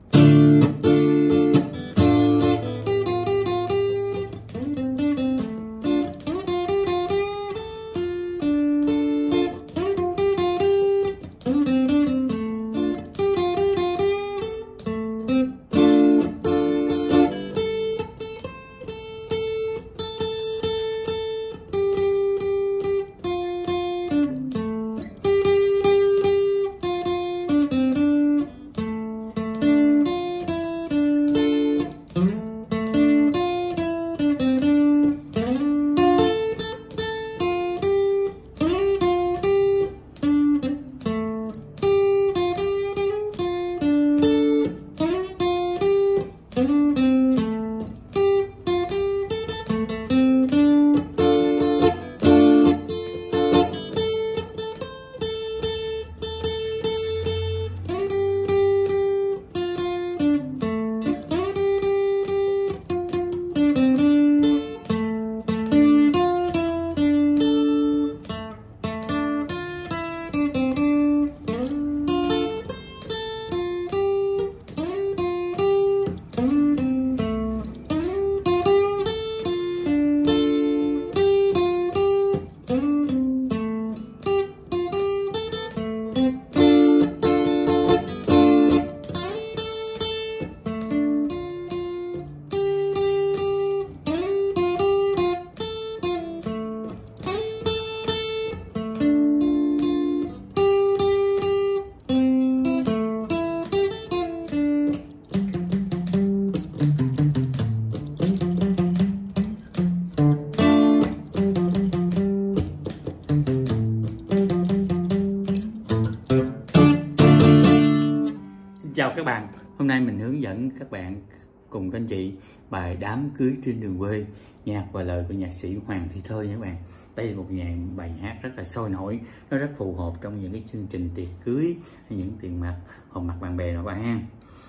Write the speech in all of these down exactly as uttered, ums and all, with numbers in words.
Chào các bạn, hôm nay mình hướng dẫn các bạn cùng các anh chị bài Đám Cưới Trên Đường Quê, nhạc và lời của nhạc sĩ Hoàng Thị Thơ nha các bạn. Đây là một dàn bài hát rất là sôi nổi, nó rất phù hợp trong những cái chương trình tiệc cưới hay những tiền mặt họp mặt bạn bè nào bạn ha.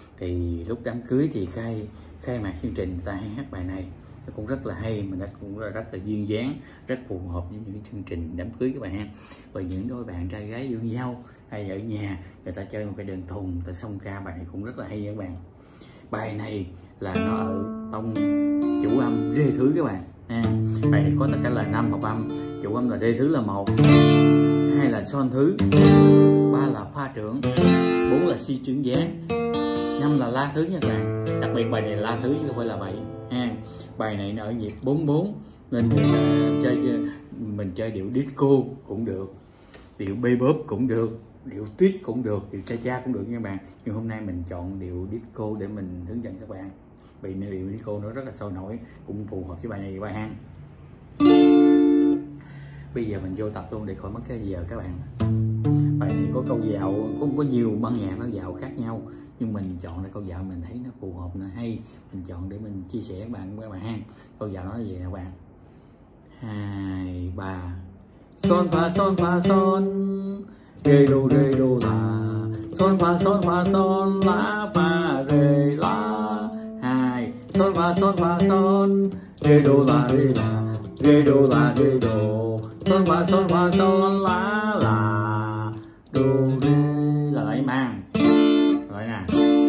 Thì lúc đám cưới thì khai khai mạc chương trình người ta hay hát bài này, nó cũng rất là hay, mà nó cũng rất, rất là duyên dáng, rất phù hợp với những cái chương trình đám cưới các bạn ha. Và những đôi bạn trai gái yêu nhau hay ở nhà người ta chơi một cái đơn thùng, người ta song ca, bài này cũng rất là hay các bạn. Bài này là nó ở tông chủ âm rê thứ các bạn ha. Bài này có tất cả là năm hợp âm, chủ âm là rê thứ là một, hai là son thứ, ba là pha trưởng, bốn là si trưởng giá, năm là la thứ nha các bạn. Đặc biệt bài này là la thứ chứ không phải là bảy ha. Bài này nó ở nhịp bốn bốn nên mình chơi mình chơi điệu disco cũng được, điệu bebop cũng được, điệu tuyết cũng được, điệu cha cha cũng được nha các bạn. Nhưng hôm nay mình chọn điệu disco để mình hướng dẫn các bạn. Vì điệu disco nó rất là sôi nổi, cũng phù hợp với bài này bài hang. Bây giờ mình vô tập luôn để khỏi mất cái giờ các bạn. Bài này có câu dạo, có có nhiều ban nhạc nó dạo khác nhau, nhưng mình chọn là câu dạo mình thấy nó phù hợp, nó hay, mình chọn để mình chia sẻ các bạn các bạn ha. Câu dạo nó là gì các bạn? Hai ba son fa son fa son rê đô rê đô la, son fa son fa son la fa rê la. Hai son fa son fa son rê đô la rê la, rê đô la rê đô, son fa son fa son la la đô rê. Là lại mang lại nè,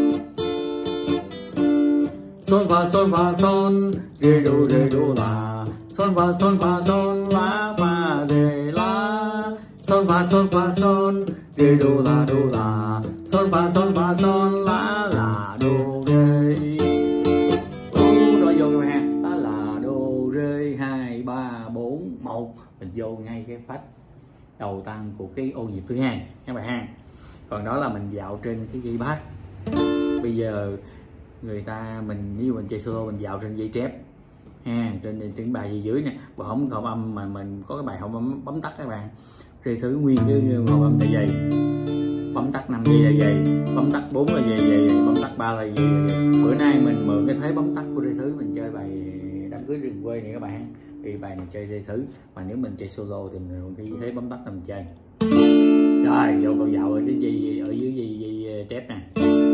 son fa son fa son rê đô rê đô la, son fa son fa son la fa rê la, son fa son fa son rê đô la đô la, son fa son fa son la la đô rê. Rồi vô các bạn, đó là đô rê hai ba bốn một, mình vô ngay cái phách đầu tăng của cái ô nhịp thứ hai các bạn ha. Còn đó là mình dạo trên cái dây bass. Bây giờ người ta mình ví dụ mình chơi solo mình dạo trên dây trép ha, trên trên bài gì dưới nè, và không hợp âm mà mình có cái bài hợp âm bấm tắt các bạn. Rê thứ nguyên cái hợp âm dày dày, bấm tắt năm giây dày dày, bấm tắt bốn là dày dày, bấm tắt ba là dày dày. Bữa nay mình mượn cái thế bấm tắt của rê thứ mình chơi bài Đám Cưới Đường Quê này các bạn. Vì bài này chơi rê thứ, mà nếu mình chơi solo thì mình mượn cái thế bấm tắt là mình chơi. Rồi vô câu dạo ở dưới dây, ở dưới dây, dây trép nè.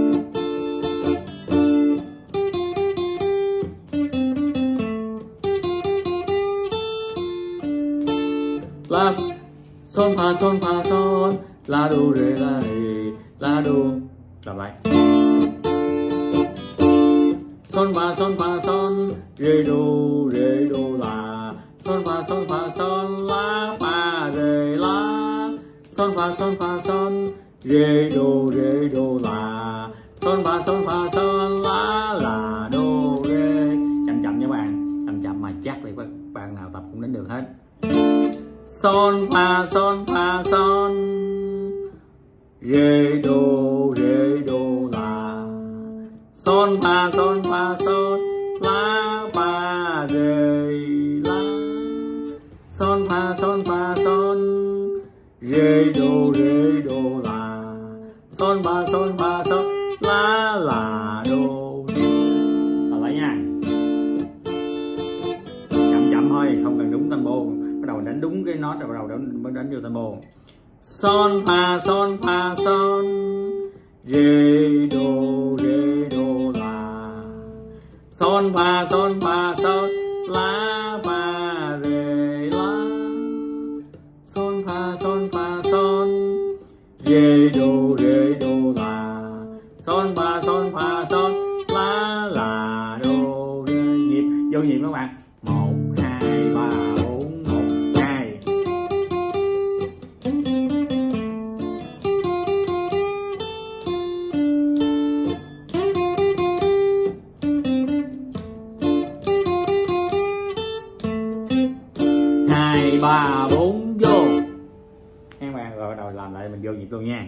La son fa son fa son la do re la re la do. Làm lại. son fa son fa son rê đô rê đô la, son fa son fa son la fa rê la, son fa son fa son rê đô rê đô la, son fa son fa son la la đô rê. Chậm chậm nha bạn, chậm chậm mà chắc thì các bạn nào tập cũng đến được hết. Son fa son fa son rê đô rê đô la, son fa son fa son la fa rê la, son fa son fa son rê đô rê đô la, son fa son fa son la la đô rê. Là lấy nha, chậm chậm thôi, không cần đúng tempo. Bắt đầu đánh đúng cái nốt rồi bắt đầu đánh mới đánh vô tempo. Son fa son fa son rê đô rê đô la, son fa son fa son la fa rê la, son fa son fa son rê đô rê đô la, son fa son fa son la la đô rê. Nhịp vô nhịp các bạn. Một hai ba bốn một hai. Hai ba bốn vô. Các bạn rồi bắt đầu làm lại mình vô nhịp luôn nha.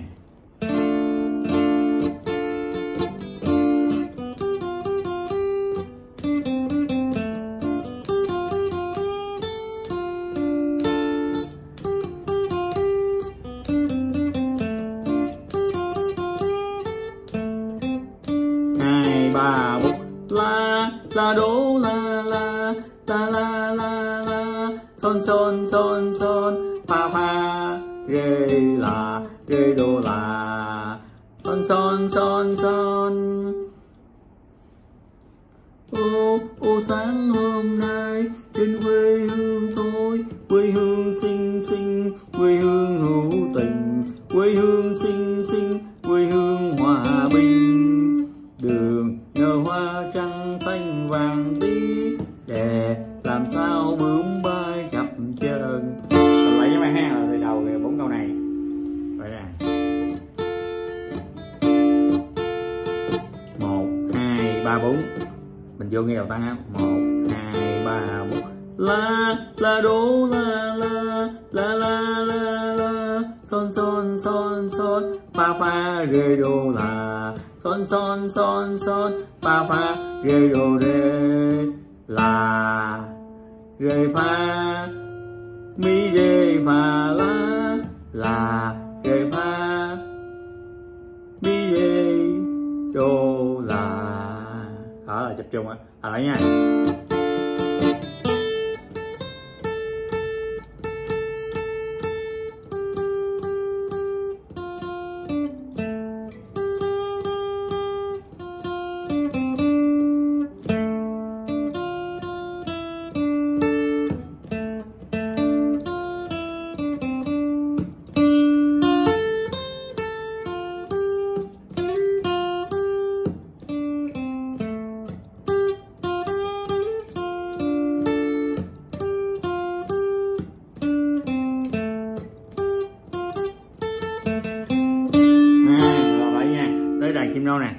Hai ba bốn la la đố la la la la la la, son son son son fa fa rê la rê đô la, son son son son. Ô ô sáng hôm nay trên quê hương tôi, quê hương xinh xinh, quê hương hữu tình, quê hương xinh xinh, quê hương hòa bình. Đường nở hoa trắng xanh vàng tí, đè làm sao bướm bay chập chờn. Lại với bài ha là từ đầu về bốn câu này. Vậy nè. Một hai ba bốn. Mình vô nghe đầu tăng á. Một hai ba bốn. La la đố la la la la la la, son son son son fa fa rê đô la, son son son son fa fa rê đô rê la, rê fa mi rê fa la la, rê fa mi rê đô la. Đó là tập trung á. À lại nha. Đàn kim nâu nè.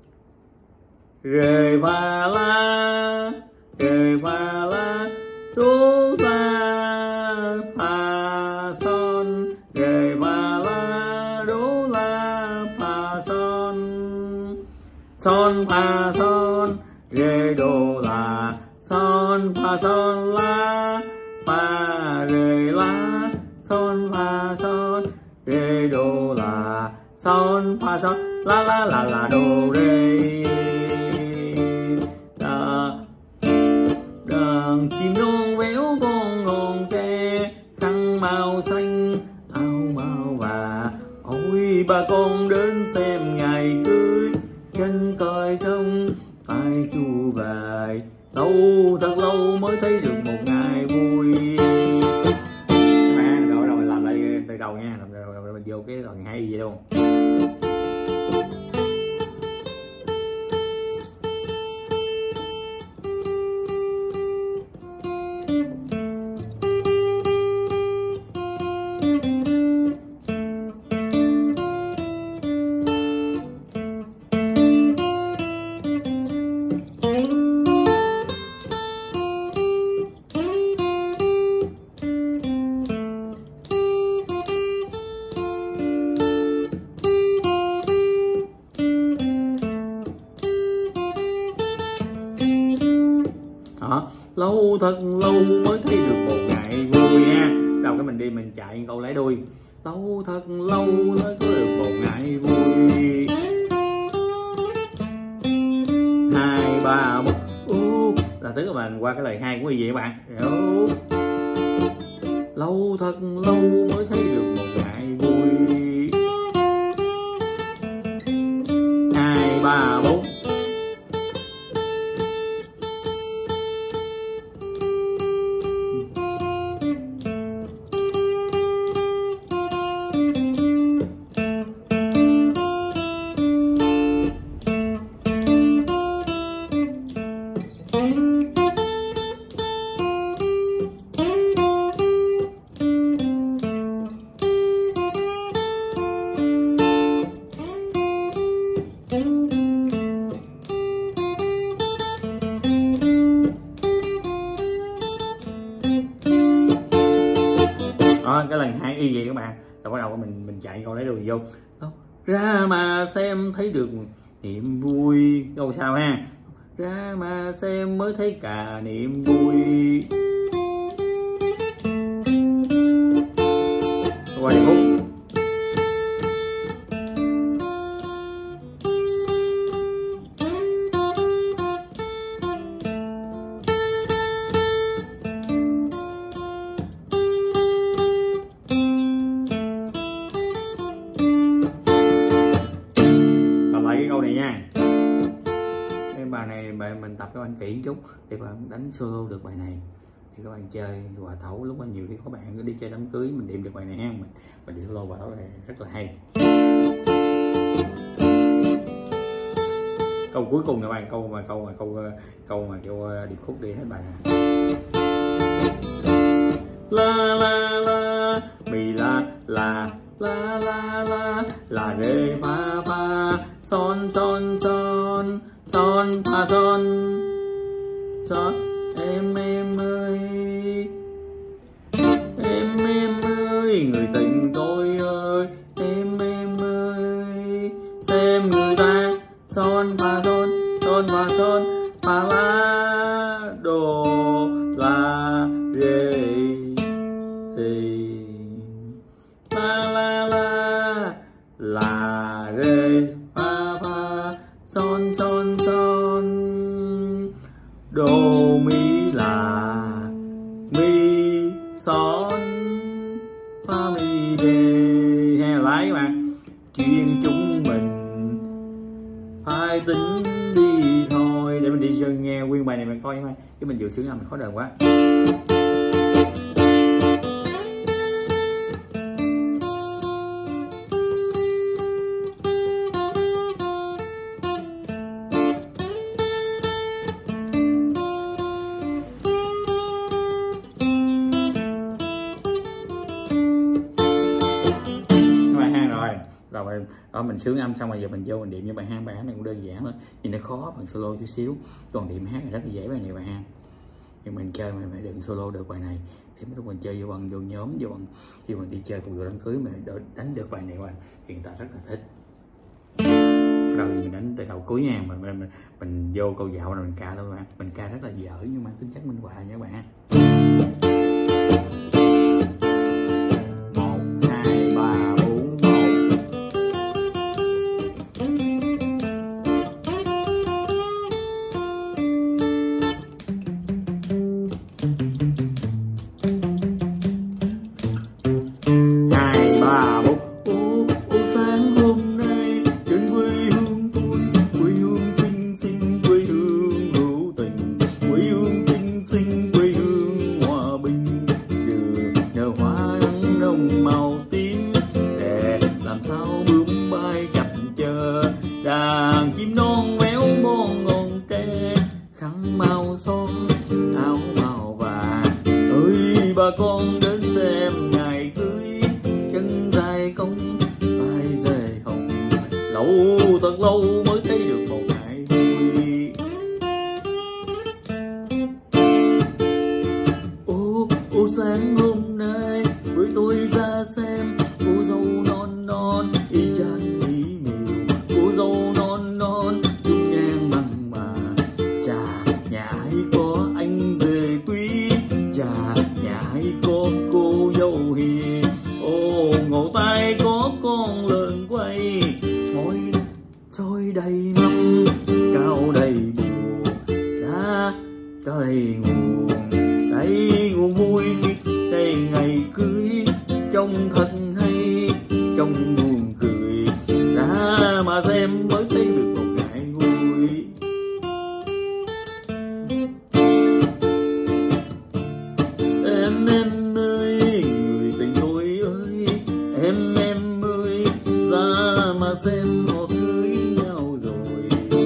Rê ba la rê ba la đố la fa son, rê ba la đố la fa son, son fa son rê đô la, son fa son la fa rê la, son fa son rê đô la, son fa son la la la la đô rê. Đàn chim non véo con ngọn tre, khăn màu xanh áo màu và ôi bà con đến xem ngày cưới, chân coi trông ai xu vài lâu thật lâu mới thấy được một ngày vui. Mà rồi rồi mình làm lại từ đầu nha, làm rồi, rồi mình vô cái đoạn hay vậy luôn. lâu thật lâu mới thấy được một ngày vui nha. Đầu cái mình đi mình chạy câu lấy đuôi. Lâu thật lâu mới có được một ngày vui. Hai ba bốn uh, là tức là mình qua cái lời hai của gì vậy các bạn? Hiểu. Lâu thật lâu mới thấy được một ngày vui. Hai ba bốn. Đó, cái lần hai y vậy các bạn. Rồi bắt đầu mình mình chạy câu lấy đuôi vô. Đó. Ra mà xem thấy được niềm vui. Câu sao ha? Ra mà xem mới thấy cả niềm vui. Qua đi Phúc. Bài này bạn mình tập các bạn kỹ một chút để bạn đánh solo được bài này, thì các bạn chơi hòa tấu. Lúc mà nhiều khi có bạn đi chơi đám cưới mình điểm được bài này ha, mình, mình đi solo hòa tấu này rất là hay. Câu cuối cùng các bạn, câu mà câu mà câu câu mà kêu điệp khúc đi hết bài này. La la la mi la la la la la la re fa fa son son son son fa son son em em ơi em em ơi người tình tôi ơi em em ơi xem người ta son fa son son fa son fa la do la re re la la la la re fa fa son son son do mi la mi son fa mi re. Hay là lái các bạn, chuyện chúng mình phải tính đi thôi. Để mình đi nghe nguyên bài này mình coi nha, chứ mình vừa sướng là mình khó đờn quá. Rồi đó, mình sướng âm xong rồi giờ mình vô mình điểm như bài hát. Bài hát này cũng đơn giản thôi, nhưng nó khó bằng solo chút xíu, còn điểm hát này rất là dễ bài này bài hát. Nhưng mình chơi mình phải đừng solo được bài này để lúc mình chơi vô bằng vô nhóm vô bằng khi mình đi chơi cùng vô đám cưới mình đánh được bài này mà thì người ta rất là thích. Rồi mình đánh từ đầu cuối nha, mình mình, mình, mình vô câu dạo rồi mình ca thôi bạn. Mình ca rất là dở nhưng mà tính chất minh họa nha các bạn. Đàn chim non véo mon ngon tre khăn màu son áo màu vàng ơi bà con đến xem ngày cưới chân dài công vai dài hồng lâu thật lâu mới thấy được một ngày vui. Ô ô sáng hôm nay với tôi ra xem cô dâu non non y chang ý miều cô dâu non non chung nhang mặn mà trà nhà ai có anh rể mâm cao đầy buồn, đã có đầy nguồn, đây nguồn vui, đây ngày cưới trông thật hay, trong buồn cười ra mà xem mới thấy được một ngày vui. Em em ơi người tình tôi ơi, em em ơi ra mà xem họ cưới nhau rồi.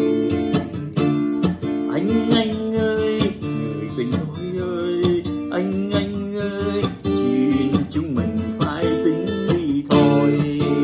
Anh anh ơi người tình tôi ơi, anh anh ơi chuyện chúng mình phải tính đi thôi.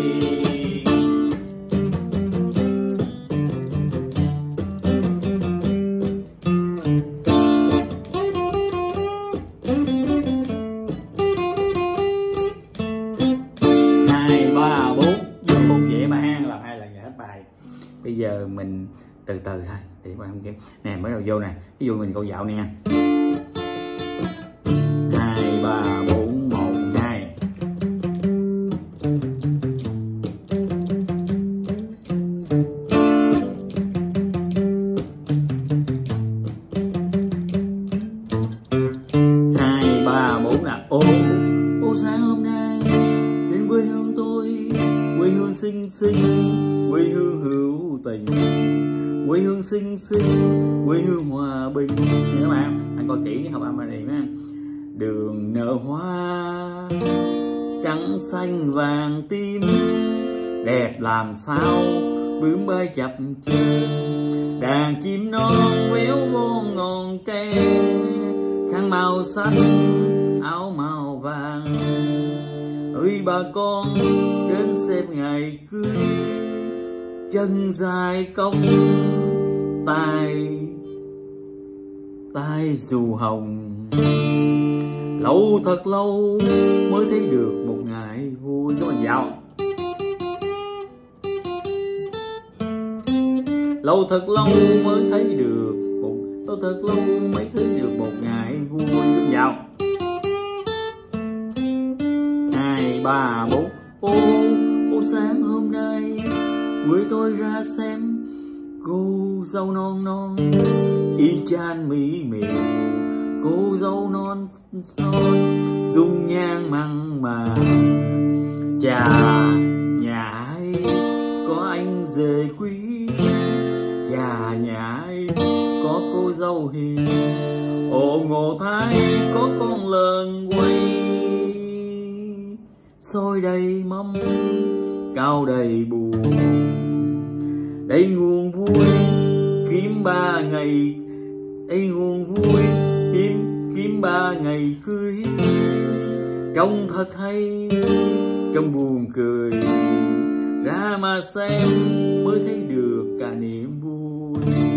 Hai ba bốn vô một dễ mà hang làm hai lần là hết bài. Bây giờ mình từ từ thôi để bạn không kiếm nè, mới đầu vô nè, ví dụ mình câu dạo nè, hai ba bốn một hai. Hai ba bốn là ô ô sáng hôm nay đến quê hương tôi, quê hương xinh xinh, quê hương hữu tình, quê hương xinh xinh, quê hương hòa bình. Các bạn anh coi kỹ cái hợp âm này nha. Đường nở hoa trắng xanh vàng tím, đẹp làm sao bướm bay chập chờn, đàn chim non véo von ngọn tre, khăn màu xanh áo màu vàng. Ơi bà con đến xem ngày cưới, chân dài cong tay tay dù hồng. Lâu thật lâu mới thấy được một ngày vui. Các bạn dạo lâu thật lâu mới thấy được một lâu thật lâu mới thấy được một ngày vui. Các dạo hai ba bốn ô ô sáng hôm nay quê tôi ra xem cô dâu non non y chan mỹ miều, cô dâu non son dung nhan mặn mà. Chà nhà ai có anh rể quý, chà nhà ai có cô dâu hiền, ồ ngộ thái có con lợn quay, xôi đầy mâm cao đầy buồn, đây nguồn vui kiếm ba ngày, đây nguồn vui kiếm kiếm ba ngày cưới, trông thật hay trong buồn cười ra mà xem mới thấy được cả niềm vui.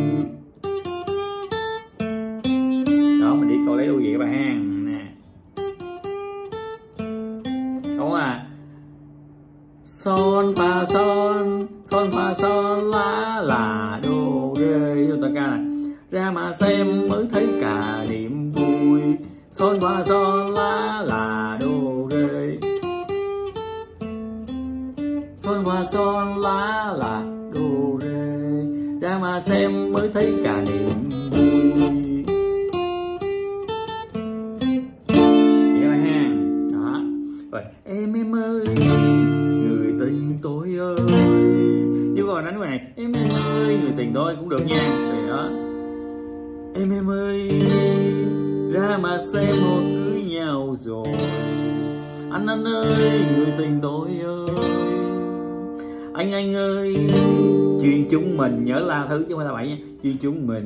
Đó mình đi câu lấy đâu vậy các bạn nè. Đúng à, son fa son son fa son lá là đô rê vô ta ca nè, ra mà xem mới thấy cả niềm vui. Son fa son lá là đô rê, son fa son lá là đô rê, ra mà xem mới thấy cả niềm vui. Vậy là ha. Đó rồi em em ơi người tình tôi ơi, nếu còn đánh này em em ơi người tình tôi cũng được nha. Rồi đó em em ơi ra mà xem họ cưới nhau rồi. Anh anh ơi người tình tôi ơi, anh anh ơi chuyện chúng mình nhớ la thứ chứ không phải là bậy nha, chuyện chúng mình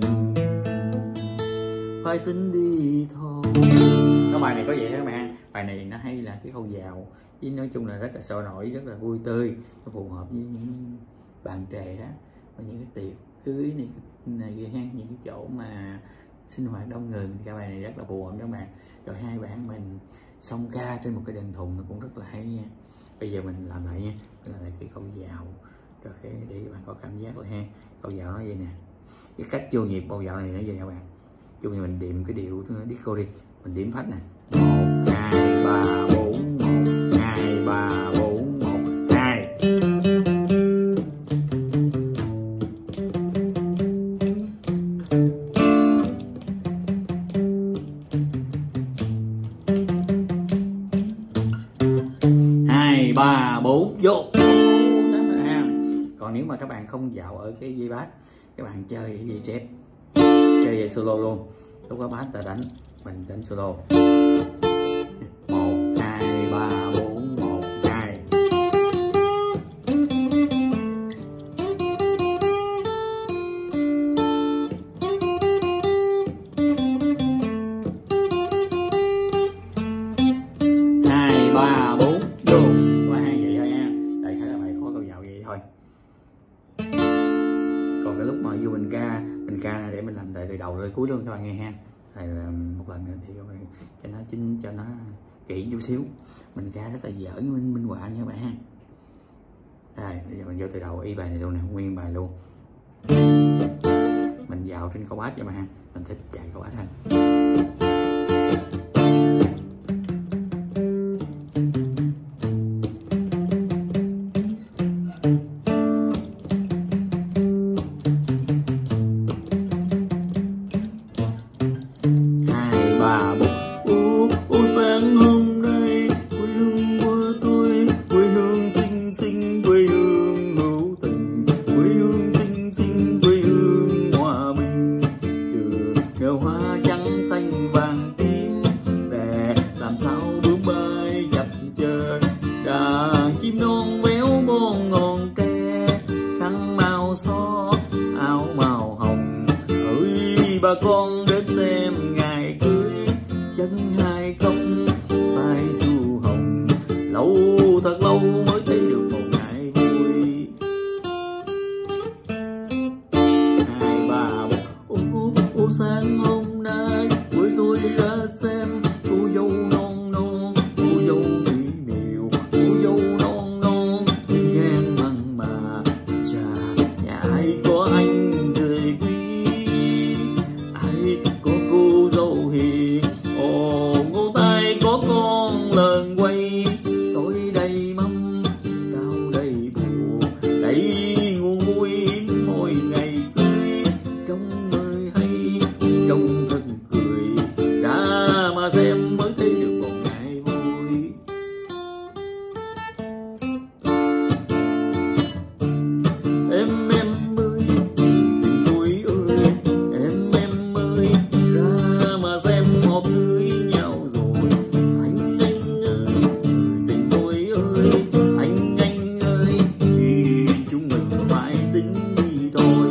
phải tính đi thôi. Cái bài này có vậy các bạn, bài này nó hay là cái câu dạo, với nói chung là rất là sôi nổi, rất là vui tươi, nó phù hợp với những bạn trẻ và những cái tiệc cưới này này kia ha, những cái chỗ mà sinh hoạt đông người. Cái bài này rất là phù hợp các bạn. Rồi hai bạn mình song ca trên một cái đàn thùng nó cũng rất là hay nha. Bây giờ mình làm lại nha, mình làm lại cái câu dạo rồi cái để các bạn có cảm giác là ha. Câu dạo nó vậy nè, cái cách vô nhịp câu dạo này nó vậy các bạn. Chung như mình điểm cái điệu disco đi, mình điểm phách nè, một hai ba bốn một hai ba bốn một hai. bốn vô. Còn nếu mà các bạn không dạo ở cái dây bass, các bạn chơi cái dây chép, chơi dây solo luôn, lúc đó bass ta đánh, mình đánh solo một hai ba bốn một hai. Hai ba bốn vô. Qua hai vậy thôi nha. Đây khá là bài khó câu dạo vậy thôi. Còn cái lúc mà vô mình ca, mình ca là để mình làm từ đầu rồi cuối luôn các bạn nghe ha. Thầy làm một lần nữa thì các bạn cho nó chính cho nó kỹ chút xíu. Mình ca rất là dở với minh minh họa nha các bạn ha. Đây, bây giờ mình vô từ đầu y bài này luôn nè, nguyên bài luôn. Mình dạo trên câu bass cho bạn ha. Mình thích chạy câu bass hơn. Hoa trắng xanh vàng tím đẹp, làm sao bướm bay chập chờn, đàn chim non véo bon ngọn tre, khăn màu xó áo màu hồng. Ơi bà con đến xem ngày cưới, chân hai không tay xu hồng, lâu thật lâu mới thấy được một ngày vui. Hai ba bốn ô sáng hôm nay với tôi ra xem cô dâu non non, cô dâu mỹ miều, cô dâu non non ngang măng mà chà. Nhà ai có anh rời quý, ai có cô dâu hiền, ồ ngô tay có con lợn quay, xôi đầy mâm cao đầy bùa, đầy nguồn vui hiếm mỗi ngày cưới. Trong trong thân cười ra mà xem mới thấy được một ngày vui. Em em ơi tình tôi ơi, em em ơi ra mà xem họ cưới nhau rồi. Anh anh ơi tình tôi ơi, anh anh ơi thì chúng mình phải tính đi thôi.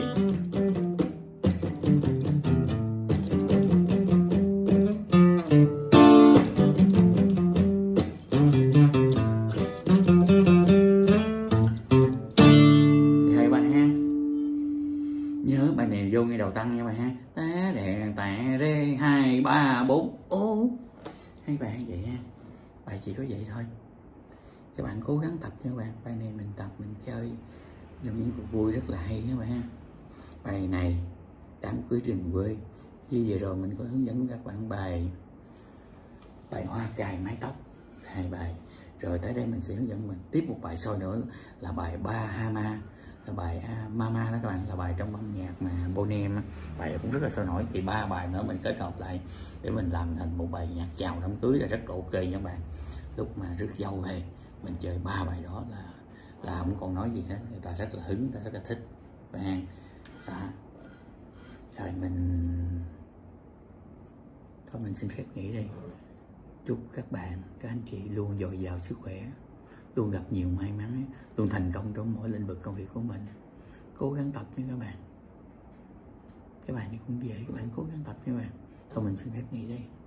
Nhớ bài này vô ngay đầu tăng nha bạn ha. Tá đè tạ rê hai ba bốn ô. Hai bạn vậy ha. Bài chỉ có vậy thôi. Các bạn cố gắng tập cho các bạn. Bài này mình tập mình chơi trong những cuộc vui rất là hay các bạn ha. Bài này đám cưới rừng quê. Như vừa rồi mình có hướng dẫn các bạn bài bài hoa cài mái tóc, hai bài. Rồi tới đây mình sẽ hướng dẫn mình tiếp một bài sau nữa là bài Bahama, là bài à, Mama đó các bạn, là bài trong ban nhạc mà Boney M. Bài cũng rất là sôi nổi. Thì ba bài nữa mình kết hợp lại để mình làm thành một bài nhạc chào đám cưới là rất ok nha các bạn. Lúc mà rước dâu về mình chơi ba bài đó là là không còn nói gì hết, người ta rất là hứng, người ta rất là thích và đó. Rồi mình thôi mình xin phép nghỉ đây. Chúc các bạn, các anh chị luôn dồi dào sức khỏe, luôn gặp nhiều may mắn, luôn thành công trong mỗi lĩnh vực công việc của mình. Cố gắng tập nha các bạn. Các bạn đi cũng vậy, các bạn cố gắng tập nha các bạn. Thôi mình xin phép nghỉ đây.